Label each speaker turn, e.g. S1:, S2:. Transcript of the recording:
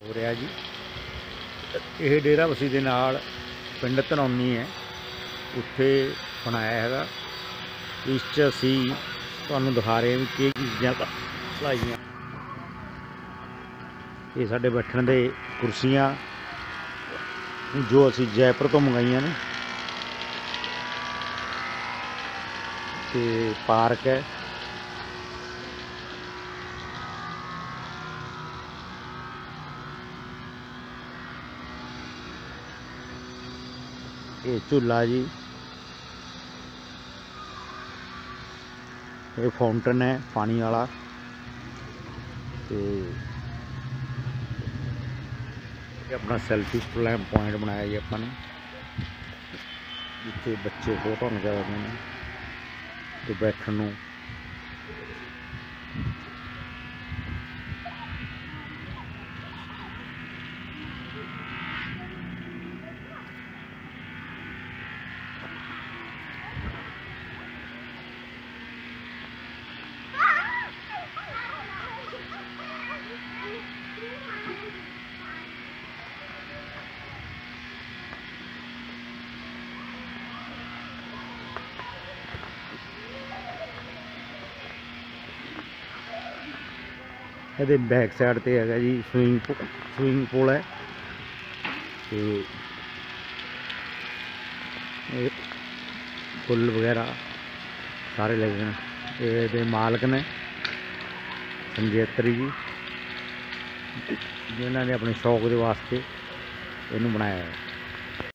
S1: हो रहा जी। ये डेरा बसी के नाल पिंड धनौनी है, उत्थे बनाया है। इस च असी तुहानूं दिखा रहे हैं कि चीज़ां लाइयां। ये साडे बैठण दे कुर्सियां जो असी जयपुर तो मंगाइयां ने। ते पार्क है, ये झूला जी, ये फाउंटेन है पानी वाला। अपना सैल्फी पॉइंट बनाया जी अपने, जिथे बच्चे फोटो खिचा सकते हैं तो बैठन नूं। ये बैक साइड ते है जी स्विमिंग पूल है। तो ये फुल वगैरह सारे लगे हैं। ये मालक ने संजेत्री जी, जिन्होंने अपने शौक के वास्ते इनू बनाया है।